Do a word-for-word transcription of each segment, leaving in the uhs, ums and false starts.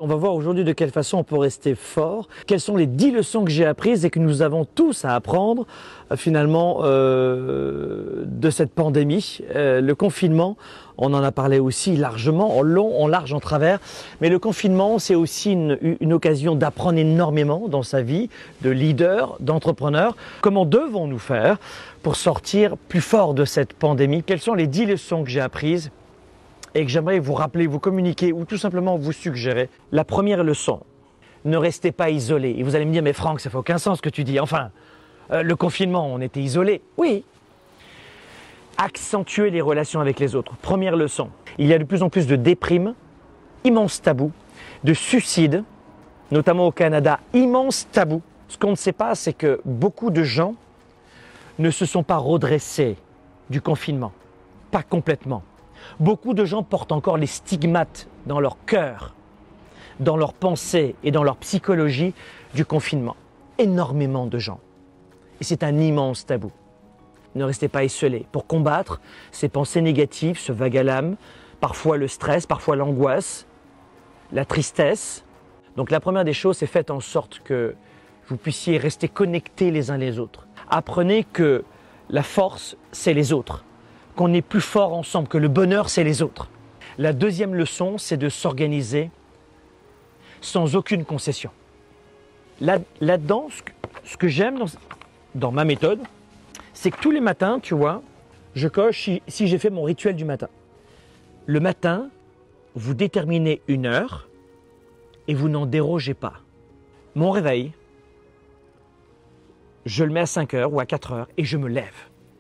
On va voir aujourd'hui de quelle façon on peut rester fort, quelles sont les dix leçons que j'ai apprises et que nous avons tous à apprendre euh, finalement euh, de cette pandémie. Euh, le confinement, on en a parlé aussi largement, en long, en large, en travers, mais le confinement c'est aussi une, une occasion d'apprendre énormément dans sa vie, de leader, d'entrepreneur. Comment devons-nous faire pour sortir plus fort de cette pandémie? Quelles sont les dix leçons que j'ai apprises et que j'aimerais vous rappeler, vous communiquer ou tout simplement vous suggérer? La première leçon, ne restez pas isolés. Et vous allez me dire, mais Franck, ça fait aucun sens ce que tu dis. Enfin, euh, le confinement, on était isolés. Oui. Accentuer les relations avec les autres. Première leçon, il y a de plus en plus de déprimes, immense tabou, de suicides, notamment au Canada, immense tabou. Ce qu'on ne sait pas, c'est que beaucoup de gens ne se sont pas redressés du confinement. Pas complètement. Beaucoup de gens portent encore les stigmates dans leur cœur, dans leur pensée et dans leur psychologie du confinement. Énormément de gens. Et c'est un immense tabou. Ne restez pas isolés. Pour combattre ces pensées négatives, ce vague à l'âme, parfois le stress, parfois l'angoisse, la tristesse. Donc la première des choses, c'est faites en sorte que vous puissiez rester connectés les uns les autres. Apprenez que la force, c'est les autres. Qu'on est plus fort ensemble, que le bonheur, c'est les autres. La deuxième leçon, c'est de s'organiser sans aucune concession. Là, là-dedans, ce que, ce que j'aime dans, dans ma méthode, c'est que tous les matins, tu vois, je coche si, si j'ai fait mon rituel du matin. Le matin, vous déterminez une heure et vous n'en dérogez pas. Mon réveil, je le mets à cinq heures ou à quatre heures et je me lève.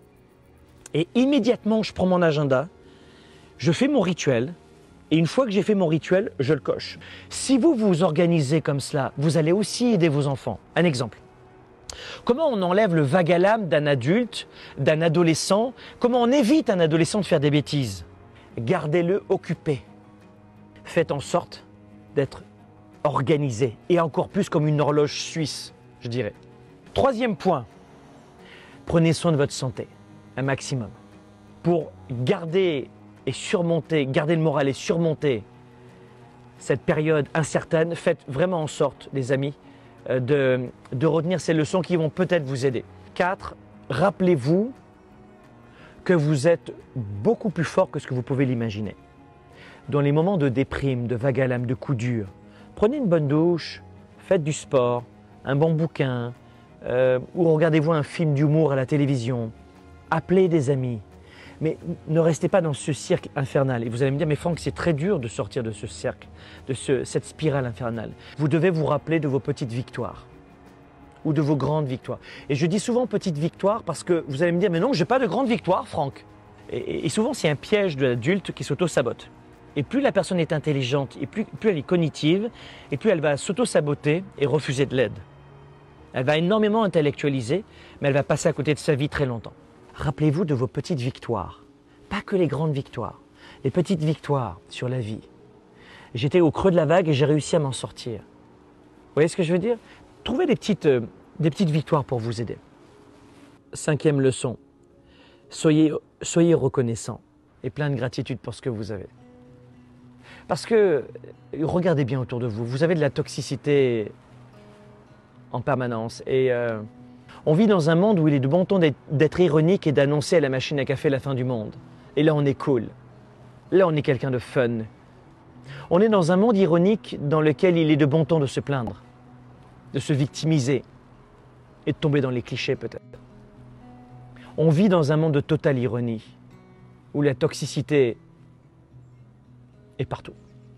Et immédiatement, je prends mon agenda, je fais mon rituel, et une fois que j'ai fait mon rituel, je le coche. Si vous vous organisez comme cela, vous allez aussi aider vos enfants. Un exemple. Comment on enlève le vague à l'âme d'un adulte, d'un adolescent? Comment on évite un adolescent de faire des bêtises? Gardez-le occupé. Faites en sorte d'être organisé, et encore plus comme une horloge suisse, je dirais. Troisième point, prenez soin de votre santé. Un maximum. Pour garder et surmonter, garder le moral et surmonter cette période incertaine, faites vraiment en sorte, les amis, de, de retenir ces leçons qui vont peut-être vous aider. Quatre, rappelez-vous que vous êtes beaucoup plus fort que ce que vous pouvez l'imaginer. Dans les moments de déprime, de vague à l'âme, de coups durs, prenez une bonne douche, faites du sport, un bon bouquin, euh, ou regardez-vous un film d'humour à la télévision. Appelez des amis, mais ne restez pas dans ce cirque infernal. Et vous allez me dire, mais Franck, c'est très dur de sortir de ce cercle, de ce, cette spirale infernale. Vous devez vous rappeler de vos petites victoires ou de vos grandes victoires. Et je dis souvent petites victoires parce que vous allez me dire, mais non, je n'ai pas de grandes victoires, Franck. Et, et souvent, c'est un piège de l'adulte qui s'auto-sabote. Et plus la personne est intelligente, et plus, plus elle est cognitive, et plus elle va s'auto-saboter et refuser de l'aide. Elle va énormément intellectualiser, mais elle va passer à côté de sa vie très longtemps. Rappelez-vous de vos petites victoires, pas que les grandes victoires, les petites victoires sur la vie. J'étais au creux de la vague et j'ai réussi à m'en sortir. Vous voyez ce que je veux dire? Trouvez des petites, euh, des petites victoires pour vous aider. Cinquième leçon, soyez, soyez reconnaissant et plein de gratitude pour ce que vous avez. Parce que, regardez bien autour de vous, vous avez de la toxicité en permanence et... Euh, On vit dans un monde où il est de bon ton d'être ironique et d'annoncer à la machine à café la fin du monde. Et là, on est cool. Là, on est quelqu'un de fun. On est dans un monde ironique dans lequel il est de bon ton de se plaindre, de se victimiser et de tomber dans les clichés peut-être. On vit dans un monde de totale ironie, où la toxicité est partout.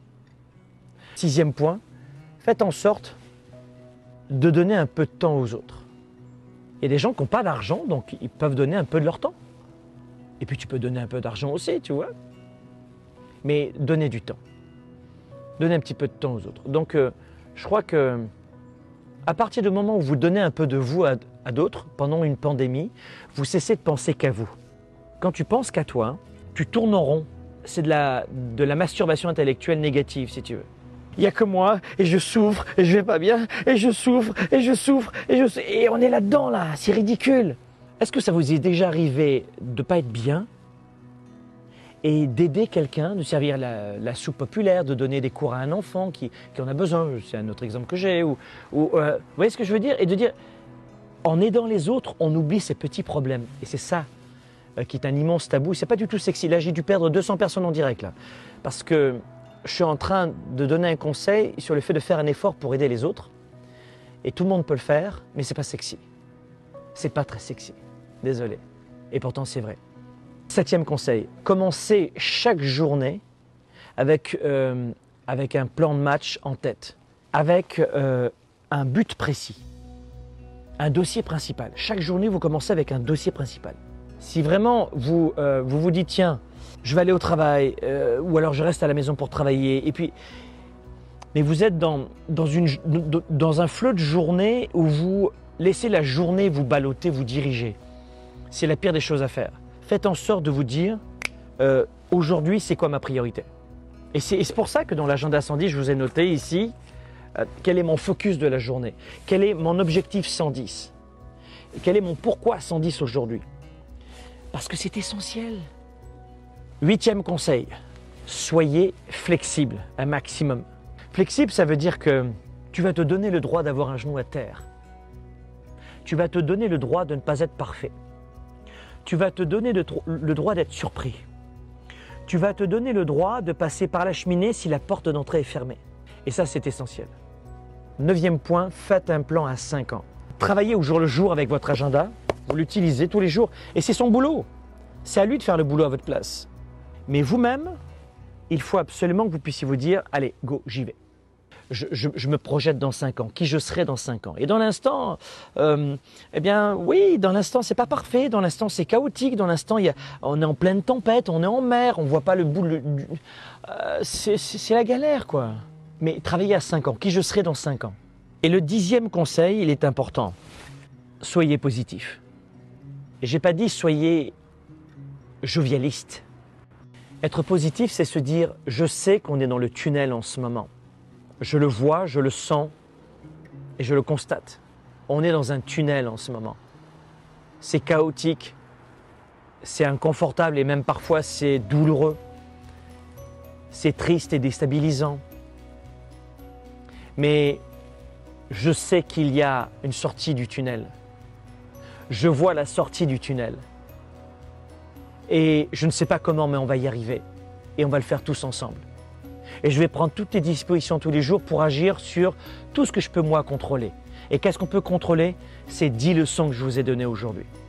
Sixième point, faites en sorte de donner un peu de temps aux autres. Il y a des gens qui n'ont pas d'argent, donc ils peuvent donner un peu de leur temps. Et puis tu peux donner un peu d'argent aussi, tu vois. Mais donnez du temps. Donnez un petit peu de temps aux autres. Donc euh, je crois que à partir du moment où vous donnez un peu de vous à, à d'autres, pendant une pandémie, vous cessez de penser qu'à vous. Quand tu penses qu'à toi, tu tournes en rond. C'est de la, de la masturbation intellectuelle négative, si tu veux. Il n'y a que moi, et je souffre, et je vais pas bien, et je souffre, et je souffre, et je et on est là-dedans, là, c'est ridicule. Est-ce que ça vous est déjà arrivé de ne pas être bien et d'aider quelqu'un, de servir la, la soupe populaire, de donner des cours à un enfant qui, qui en a besoin, c'est un autre exemple que j'ai, ou, ou euh, vous voyez ce que je veux dire? Et de dire, en aidant les autres, on oublie ces petits problèmes. Et c'est ça euh, qui est un immense tabou. C'est pas du tout sexy. Là, j'ai dû perdre deux cents personnes en direct, là. Parce que je suis en train de donner un conseil sur le fait de faire un effort pour aider les autres. Et tout le monde peut le faire, mais c'est pas sexy. C'est pas très sexy. Désolé. Et pourtant, c'est vrai. Septième conseil, commencez chaque journée avec, euh, avec un plan de match en tête, avec euh, un but précis, un dossier principal. Chaque journée, vous commencez avec un dossier principal. Si vraiment vous euh, vous, vous dites, tiens, je vais aller au travail, euh, ou alors je reste à la maison pour travailler, et puis, mais vous êtes dans, dans, une, dans un flot de journée où vous laissez la journée vous balloter, vous diriger. C'est la pire des choses à faire. Faites en sorte de vous dire, euh, aujourd'hui, c'est quoi ma priorité? Et c'est pour ça que dans l'agenda cent dix, je vous ai noté ici, euh, quel est mon focus de la journée? Quel est mon objectif cent dix? Et quel est mon pourquoi cent dix aujourd'hui? Parce que c'est essentiel. Huitième conseil, soyez flexible un maximum. Flexible, ça veut dire que tu vas te donner le droit d'avoir un genou à terre. Tu vas te donner le droit de ne pas être parfait. Tu vas te donner le, le droit d'être surpris. Tu vas te donner le droit de passer par la cheminée si la porte d'entrée est fermée. Et ça, c'est essentiel. Neuvième point, faites un plan à cinq ans. Travaillez au jour le jour avec votre agenda. Vous l'utilisez tous les jours. Et c'est son boulot. C'est à lui de faire le boulot à votre place. Mais vous-même, il faut absolument que vous puissiez vous dire, allez, go, j'y vais. Je, je, je me projette dans cinq ans, qui je serai dans cinq ans. Et dans l'instant, euh, eh bien, oui, dans l'instant, c'est pas parfait, dans l'instant, c'est chaotique, dans l'instant, on est en pleine tempête, on est en mer, on voit pas le bout, le, euh, c'est la galère, quoi. Mais travaillez à cinq ans, qui je serai dans cinq ans. Et le dixième conseil, il est important. Soyez positif. Et j'ai pas dit soyez jovialiste. Être positif, c'est se dire, je sais qu'on est dans le tunnel en ce moment. Je le vois, je le sens et je le constate. On est dans un tunnel en ce moment. C'est chaotique, c'est inconfortable et même parfois c'est douloureux. C'est triste et déstabilisant. Mais je sais qu'il y a une sortie du tunnel. Je vois la sortie du tunnel. Et je ne sais pas comment, mais on va y arriver. Et on va le faire tous ensemble. Et je vais prendre toutes les dispositions tous les jours pour agir sur tout ce que je peux moi contrôler. Et qu'est-ce qu'on peut contrôler? C'est dix leçons que je vous ai données aujourd'hui.